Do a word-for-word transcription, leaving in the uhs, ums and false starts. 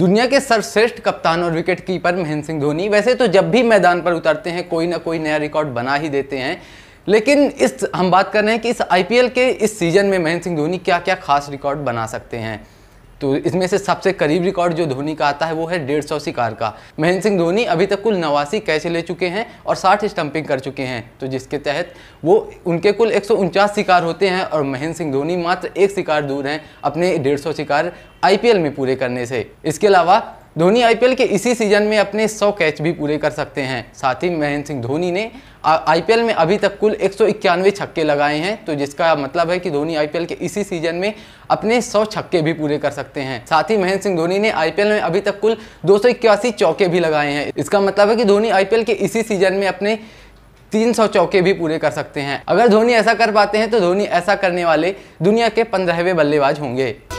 दुनिया के सर्वश्रेष्ठ कप्तान और विकेट कीपर महेंद्र सिंह धोनी वैसे तो जब भी मैदान पर उतरते हैं कोई ना कोई नया रिकॉर्ड बना ही देते हैं, लेकिन इस हम बात कर रहे हैं कि इस आईपीएल के इस सीजन में महेंद्र सिंह धोनी क्या क्या खास रिकॉर्ड बना सकते हैं। तो इसमें से सबसे करीब रिकॉर्ड जो धोनी का आता है वो है डेढ़ सौ शिकार का। महेंद्र सिंह धोनी अभी तक कुल नवासी कैच ले चुके हैं और साठ स्टंपिंग कर चुके हैं, तो जिसके तहत वो उनके कुल एक सौ उनचास शिकार होते हैं और महेंद्र सिंह धोनी मात्र एक शिकार दूर हैं अपने डेढ़ सौ शिकार आईपीएल में पूरे करने से। इसके अलावा धोनी आईपीएल के इसी सीजन में अपने सौ कैच भी पूरे कर सकते हैं। साथ ही महेंद्र सिंह धोनी ने आईपीएल में अभी तक कुल एक सौ इक्यानवे छक्के लगाए हैं, तो जिसका मतलब है कि धोनी आईपीएल के इसी सीजन में अपने सौ छक्के भी पूरे कर सकते हैं। साथ ही महेंद्र सिंह धोनी ने आईपीएल में अभी तक कुल दो सौ इक्यासी चौके भी लगाए हैं। इसका मतलब है कि धोनी आईपीएल के इसी सीजन में अपने तीन सौ चौके भी पूरे कर सकते हैं। अगर धोनी ऐसा कर पाते हैं तो धोनी ऐसा करने वाले दुनिया के पंद्रहवें बल्लेबाज होंगे।